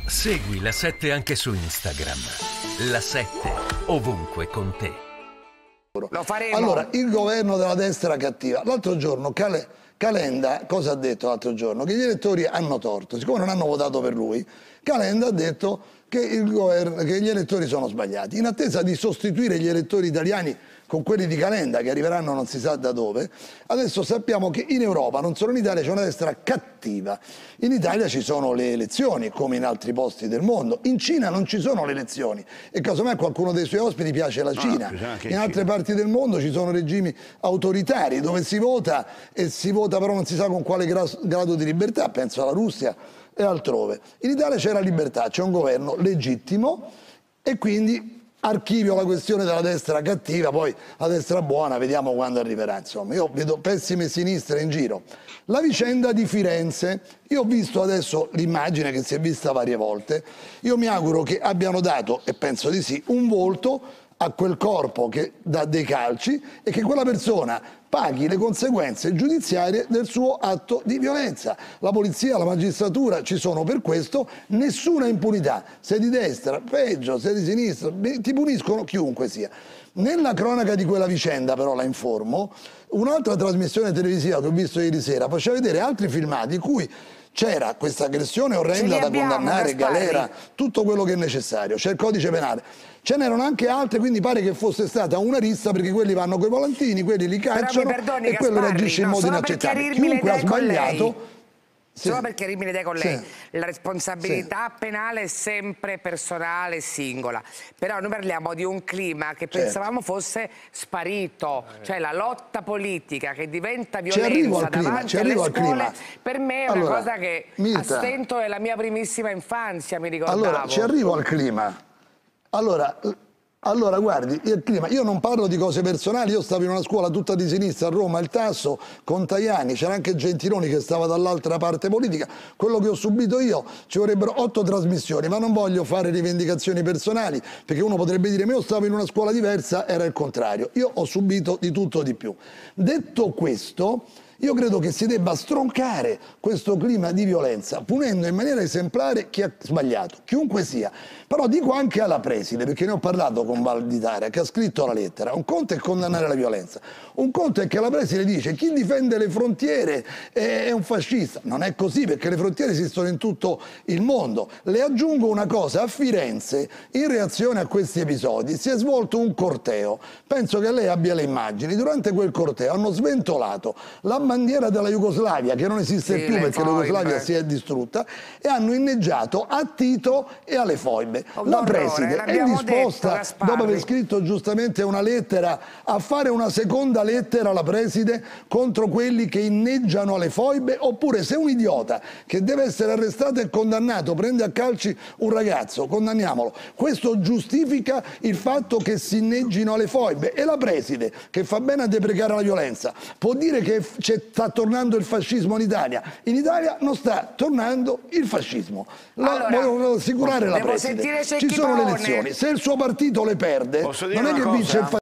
Segui La 7 anche su Instagram. La 7 ovunque con te. Lo faremo. Allora, il governo della destra cattiva. L'altro giorno Calenda cosa ha detto l'altro giorno? Che gli elettori hanno torto. Siccome non hanno votato per lui, Calenda ha detto che gli elettori sono sbagliati. In attesa di sostituire gli elettori italiani con quelli di Calenda, che arriveranno non si sa da dove, adesso sappiamo che in Europa, non solo in Italia, c'è una destra cattiva. In Italia ci sono le elezioni, come in altri posti del mondo. In Cina non ci sono le elezioni. E casomai a qualcuno dei suoi ospiti piace la Cina. In altre parti del mondo ci sono regimi autoritari, dove si vota, e si vota però non si sa con quale grado di libertà, penso alla Russia e altrove. In Italia c'è la libertà, c'è un governo legittimo e quindi archivio la questione della destra cattiva, poi la destra buona vediamo quando arriverà. Insomma, io vedo pessime sinistre in giro. La vicenda di Firenze, io ho visto adesso l'immagine che si è vista varie volte, io mi auguro che abbiano dato, e penso di sì, un volto a quel corpo che dà dei calci e che quella persona paghi le conseguenze giudiziarie del suo atto di violenza. La polizia, la magistratura ci sono per questo, nessuna impunità. Sei di destra, peggio, sei di sinistra, ti puniscono chiunque sia. Nella cronaca di quella vicenda, però, la informo, un'altra trasmissione televisiva che ho visto ieri sera faceva vedere altri filmati in cui c'era questa aggressione orrenda da condannare, galera, tutto quello che è necessario, c'è il codice penale. Ce n'erano anche altre, quindi pare che fosse stata una rissa, perché quelli vanno coi volantini, quelli li cacciano e quello reagisce in modo inaccettabile. Chiunque ha sbagliato... Solo per chiarirmi le idee con lei, la responsabilità penale è sempre personale e singola, però noi parliamo di un clima che pensavamo fosse sparito, cioè la lotta politica che diventa violenza davanti alle scuole, per me è una cosa che a stento è la mia primissima infanzia, mi ricordavo. Allora, ci arrivo al clima. Allora, guardi, il clima, io non parlo di cose personali, io stavo in una scuola tutta di sinistra a Roma, il Tasso, con Tajani, c'era anche Gentiloni che stava dall'altra parte politica. Quello che ho subito io, ci vorrebbero 8 trasmissioni, ma non voglio fare rivendicazioni personali, perché uno potrebbe dire, ma io stavo in una scuola diversa, era il contrario. Io ho subito di tutto di più. Detto questo, io credo che si debba stroncare questo clima di violenza, punendo in maniera esemplare chi ha sbagliato, chiunque sia. Però dico anche alla preside, perché ne ho parlato con Valditara, che ha scritto la lettera. Un conto è condannare la violenza, un conto è che la preside dice chi difende le frontiere è un fascista. Non è così, perché le frontiere esistono in tutto il mondo. Le aggiungo una cosa, a Firenze, in reazione a questi episodi, si è svolto un corteo. Penso che lei abbia le immagini. Durante quel corteo hanno sventolato la bandiera della Jugoslavia, che non esiste più perché la Jugoslavia si è distrutta, e hanno inneggiato a Tito e alle foibe. La preside è disposta, dopo aver scritto giustamente una lettera, a fare una seconda lettera alla preside contro quelli che inneggiano alle foibe? Oppure, se un idiota che deve essere arrestato e condannato prende a calci un ragazzo, condanniamolo, questo giustifica il fatto che si inneggino alle foibe? E la preside, che fa bene a deprecare la violenza, può dire che sta tornando il fascismo in Italia? In Italia non sta tornando il fascismo. Voglio assicurare la preside. Ci sono le elezioni, se il suo partito le perde, non è che vince il fascismo.